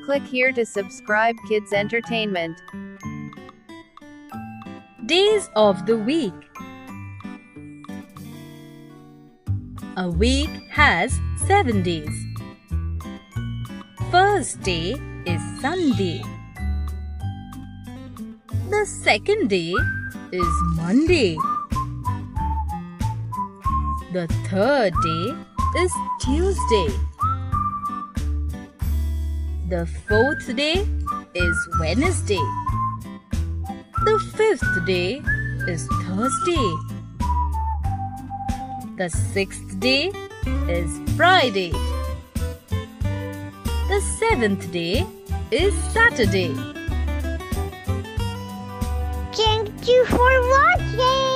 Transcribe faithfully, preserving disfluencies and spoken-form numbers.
Click here to subscribe Kids Entertainment. Days of the week. A week has seven days. First day is Sunday. The second day is Monday. The third day is Tuesday. The fourth day is Wednesday. The fifth day is Thursday. The sixth day is Friday. The seventh day is Saturday. Thank you for watching.